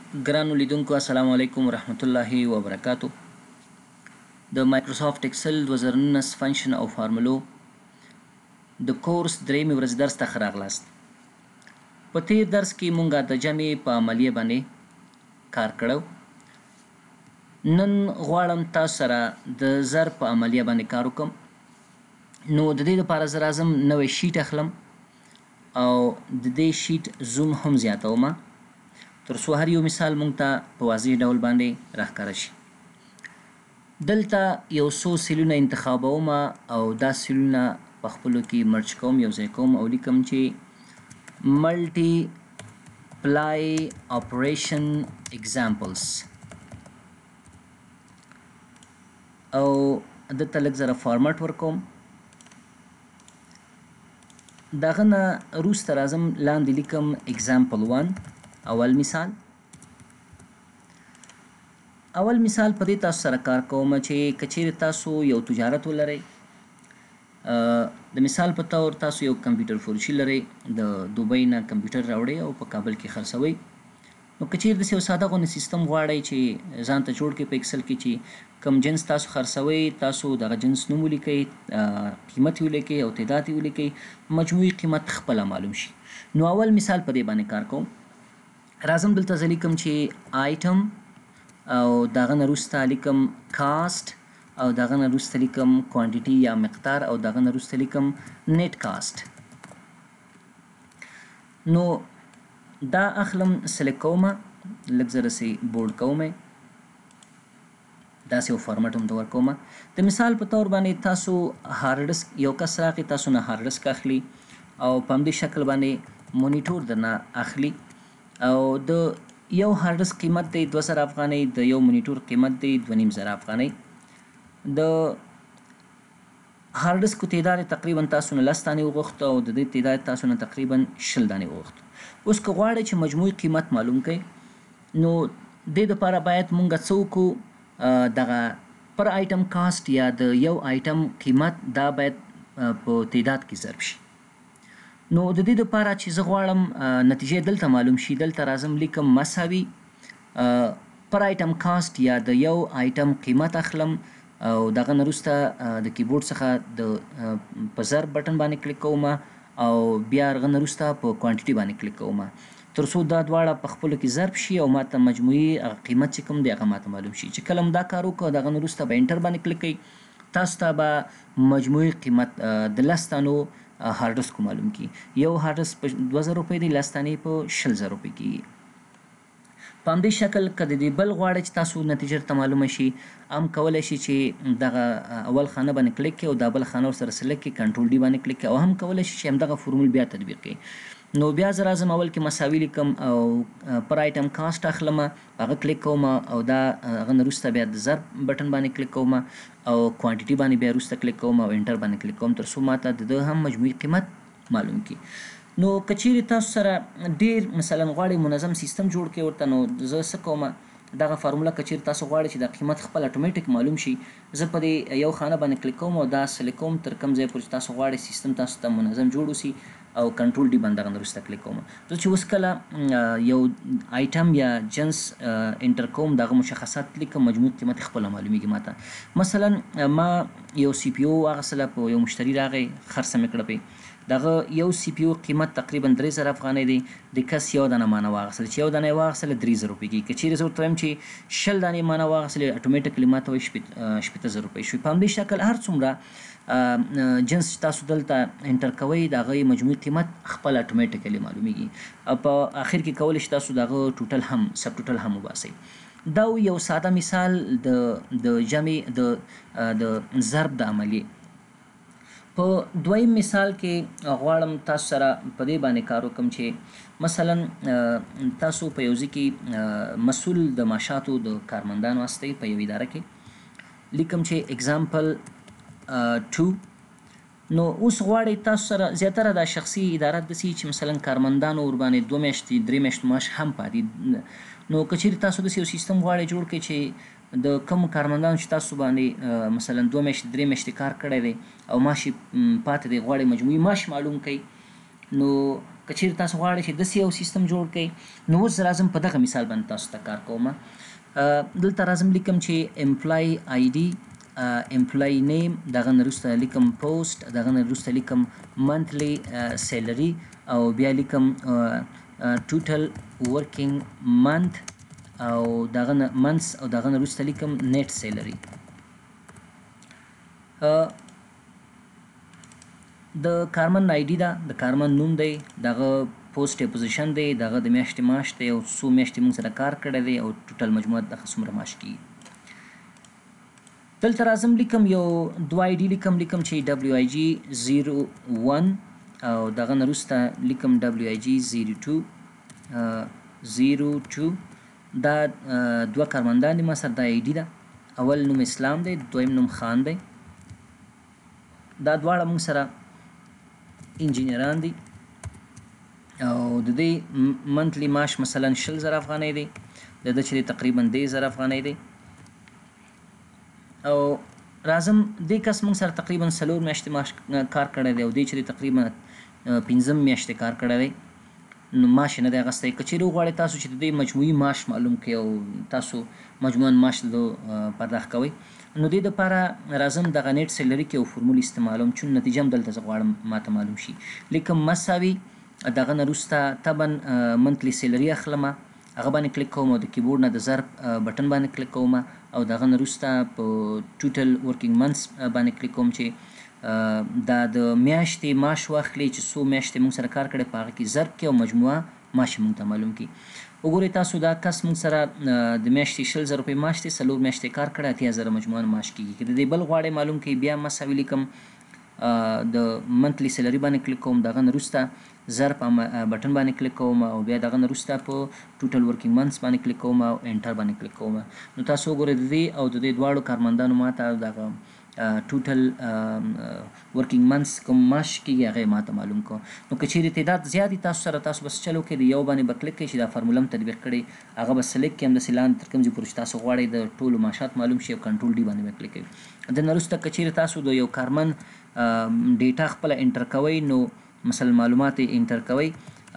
ګرانو لیدونکو السلام علیکم ورحمت الله وبرکاتو. د مایکروسافت اکسل 2019 فنکشن او فارمولو د کورس درېیمې ورځې درس ته ښه راغلاست. په تیر درس کې مونږ د جمع په عملیه باندې کار کړو. نن غواړم تاسو سره د ضرب په عملیه باندې کار وکړم. نو د دې لپاره زه راځم نوی شیټ اخلم او د دې شیټ زوم هم زیاتوم تر څو هر یو مثال مونږ ته په واضح ډول باندې راښکاره شي. دلته یو څو سیلونه انتخابوم او دا سیلونه په خپلو کې مرج کوم، یو ځای کوم او لیکم چې ملټي پلای اپریشن اگزامپلز او دلته لږ ذره فارمټ ورکوم. دغه نه وروسته راځم لاندې لیکم اگزامپل 1 اول مثال په دې تاسو سره کار کوم چې کچېرې تاسو یو تجارت ولرئ. د مثال په طور تاسو یو کمپیوټر فروشي لرئ، د دوبۍ نه کمپیوټر راوړئ او په کابل کې خرڅوئ. نو کچېرې داسې یو ساده غوندې سیستم غواړئ چې ځان ته جوړ کړئ په اکسل کې چې کوم جنس تاسو خرڅوئ تاسو دغه جنس نوم ولیکئ، قیمت یې ولیکئ او تعداد یې ولیکئ، مجموعي قیمت خپله معلوم شي. نو اول مثال په دې باندې کار کوم. راځم دلته زه لیکم چې آیټم او دغه نه وروسته لیکم کاست او دغه نه وروسته لیکم کوانټیټي یا مقدار او دغه نه وروسته لیکم نیټ کاست. نو دا اخلم سلیکټ کوم، لږ زره سي بولډ کوم، داسې یو فارمټ هم ته ورکوم. د مثال په طور باندې تاسو هارډ ډسک یو کس راغی، تاسو نه هارډ ډسک اخلي او په همدې شکل باندې مونیټور درنه اخلي او د یو هارډ ډسک قیمت دی 2000 افغانۍ، د یو مونیټور قیمت دی 2500 افغانۍ. د هارډ ډسک تعداد تقریبا تاسو نه 10 دانې وغوښت او د دې تعداد تاسو نه تقریبا 20 دانې وغوښت. اوس که غواړئ چې مجموعي قیمت معلوم کړئ نو دې دپاره باید مونږ څه وکړو، دغه پر آیټم کاست یا د یو آیټم قیمت دا باید په تعداد کې ضرب شي. نو د دې دپاره چې زه غواړم نتیجې دلته معلوم شي، دلته راځم لیکم مساوي پر آیټم کاست یا د یو آیټم قیمت اخلم او دغه نه وروسته د کیبورډ څخه د په ضرب بټن باندې کلیک کوم او بیا هغه نه وروسته په کوانټیټي باندې کلیک کوم تر څو دا دواړه په خپلو کې ضرب شي او ماته مجموعي قیمت چې کوم دی هغه ماته معلوم شي. چې کله هم دا کار وکړو دغه نه وروسته به انټر باندې کلیک کوئ، تاسو ته به مجموعي قیمت د 10 دانو هارډ ډسک معلوم کی. یو هارډ ډسک په 2000 روپۍ دی، 10 دانې په 20000 روپۍ کېږي. په همدې شکل که د دې بل غواړئ چې تاسو نتیجه درته معلومه شي، هم کولی شي چې دغه اول خانه باندې کلیک کړئ او دا بل خانه ورسره سلیکټ کړئ، کنټرول ډي باندې کلیک کړئ او هم کولی شي چې همدغه فورمول بیا تطبیق کړئ. نو بیا زه راځم اول کې مساوي لیکم او پر آیټم کاست اخلم، هغه کلیک کوم او دا هغه نه وروسته بیا د ضرب بټن باندې کلیک کوم او کوانټیټي باندې بیا وروسته کلیک کوم او انټر باندې کلیک کوم تر څو ماته د ده هم مجموعي قیمت معلوم کی. نو که چیرې تاسو سره ډېر مثلا غواړئ منظم سیستم جوړ کړئ ورته، نو زه څه کوم، دغه فارموله که چیرې تاسو غواړئ چې د قیمت خپل اتوماتیک معلوم شي، زه په دې یو خانه باندې کلیک کوم او دا سلیکټ کوم تر کوم ځای پورې چې تاسو غواړئ سیستم تاسو ته منظم جوړ وسي او کنټرول ډي باندې دغه نه وروسته کلیک کوم. زه چې اوس کله یو آیټم یا جنس انټر کوم دغه مشخصات لیکم، مجموعي قیمت خپله معلومیږي ماته. مثلا ما یو سی پی او واخیستله، په یو مشتري راغی خرڅه مې کړه پې، دغه یو سی پی او قیمت تقریبا 3000 افغانۍ دی، د کس یو دانه مانه واخیستله چې یو دانه یې واخیستله 3000 روپۍ کېږي. که چیرې زه ورته وایم چې 20 دانې مانه واخیستلې اتوماتیکلي ماته وایي 18000 روپۍ شوي. په همدې شکل هر څومره جنس چې تاسو دلته انټر کوئ د هغه مجموعي قیمت خپل اتوماتیکلي معلومیږي. په آخر کې کولی شئ تاسو د هغه ټوټل هم سب ټوټل هم وباسئ. دا یو ساده مثال د جمع د ضرب د عملیې. په دویم مثال کې غواړم تاسو سره په دې باندې کار وکړم چې مثلا تاسو په یو ځای کې مسؤل د معاشاتو د کارمندانو هستئ په یو اداره کې، لیکم چې اگزامپل 2. نو اوس غواړئ تاسو سره زیاتره دا شخصي اداره داسې چې مثلا کارمندانو ورباندې 2 میاشتې 3 میاشتو معاش هم پاتې. نو که چیرې تاسو داسې یو سیستم غواړئ جوړ کړئ چې د کوم کارمندانو چې تاسو باندې مثلا 2 میاشتې 3 میاشتې کار کړی دی او معاش یې پاتې دی، غواړئ مجموعي معاش معلوم کړئ، نو که چیرې تاسو غواړئ چې داسې یو سیستم جوړ کړئ نو اوس زه راځم په دغه مثال باندې تاسو ته کار کوم. دلته راځم لیکم چې امپلای آی ډي، امپلای نیم، دغه نه وروسته لیکم پوسټ، دغه نه وروسته لیکم منثلی سیلري، او بیا لیکم ټوټل ورکینګ منث، او دغه نه منث، او دغه نه وروسته لیکم نیټ سیلري. د کارمن آی ډي ده، د کارمن نوم دی، دغه پوسټ پوزیشن دی، دغه د میاشتې معاش دی او څو میاشتې موږ سره کار کړی دی او ټوټل مجموعه دغه څومره معاش کیږي. دلته راځم لیکم یو دوه آی ډي لیکم چې ډبلیو آی جي 01 او دغه نه وروسته لیکم ډبلیو آی جي 02. دا دوه کارمندان دي ما سره، دا آی ډي ده. اول نوم اسلام دی، دویم نوم خان دی. دا دواړه موږ سره انجینران دي او د دې منثلی معاش مثلا 20,000 افغانۍ دی، د ده چې تقریبا 10,000 افغانۍ دی. او راځم دې کس موږ سره تقریبا 4 میاشتې معاش کار کړی دی او دې چې تقریبا 15 میاشتې کار کړی دی نو معاش یې نه دی اخیستی. که چیرې وغواړئ تاسو چې د دې مجموعي معاش معلوم کړئ او تاسو مجموعاً معاش د پرداخت کوئ نو دې دپاره راځم دغه نیټ سیلري کې یو فورمول استعمالوم چې نتیجه هم دلته زه غواړم ماته معلوم شي. لیکم مساوي دغه نه وروسته طبعا منثلی سیلري اخلم، هغه باندې کلیک کوم او د کیبورډ نه د ضرب بټن باندې کلیک کوم او دغه نه وروسته په ټوټل ورکینګ منث باندې کلیک کوم چې دا د میاشتې معاش واخلي چې څو میاشتې موږ سره کار کړی په هغه کې ضرب کړي او مجموعه معاش موږ ته معلوم کړي. وګورئ تاسو دا کس موږ سره د میاشتې 20,000 روپۍ معاش دی، 4 میاشتې کار کړی 80,000 مجموعاً معاش کېږي. که د دې بل غواړئ معلوم کړئ بیا مساوي لیکم، د منثلی سیلري باندې کلیک کوم، دغه نه وروسته ضرب بټن باندې کلیک کوم او بیا دغه نه وروسته په ټوټل ورکینګ منث باندې کلیک کوم او انټر باندې کلیک کوم. نو تاسو وګورئ د دې او د دې دواړو کارمندانو ماته دغه ټوټل ورکینګ منث کوم معاش کېږي هغه یې ماته معلوم کړو. نو که چیرې تعداد زیات دي تاسو سره، تاسو بس چلو کې د یو باندې به کلیک کړئ چې دا فارموله هم تطبیق کړئ، هغه به سلیکټ کړئ همداسې لاندې تر کوم ځای پورې چې تاسو غواړئ د ټولو معاشات معلوم شي او کنټرول ډي باندې به کلیک کوئ. د نه وروسته که چیرې تاسو د یو کارمن ډیټا خپله انټر کوئ نو مثلا معلومات یې انټر کوئ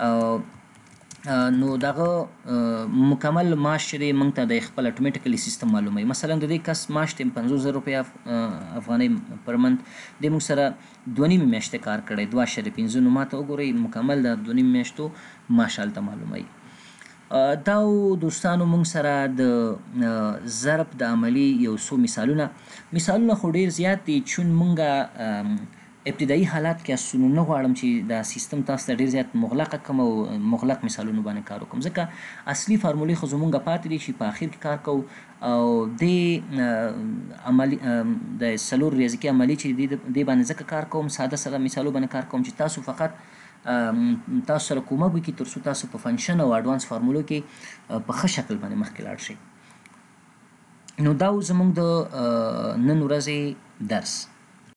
نو دغه مکمل معاش چې دی موږ ته د خپل اټومیټیکلی سیستم معلوموي. مثلا د دې کس معاش دی 50,000 روپۍ افغانۍ پر منت، د موږ سره 2.5 میاشتې کار کړی 2.5 نو ماته وګورئ مکمل د 2.5 میاشتو معاش هلته معلوموي. دا دوستانو موږ سره د ضرب د عملي یو څو مثالونه خو ډېر زیات دي چون موږ ابتدایي حالات کې اسونو نه غواړم چې دا سیستم تاسو ته ډېر زیات مغلقه کړم او مغلق مثالونو باندې کار وکړم، ځکه اصلي فارمولې خو زموږ پاتې دي چې په اخر کې کار کوو او دې عملي د 4 ریاضیکي عملي چې دې باندې ځکه کار کوم ساده مثالو باندې کار کوم چې تاسو فقط تاسو سره کومک وکړي تر څو تاسو په فنکشن او اډوانس فارمولو کې په ښه شکل باندې مخکې لاړ شئ. نو دا زموږ د نن ورځې درس.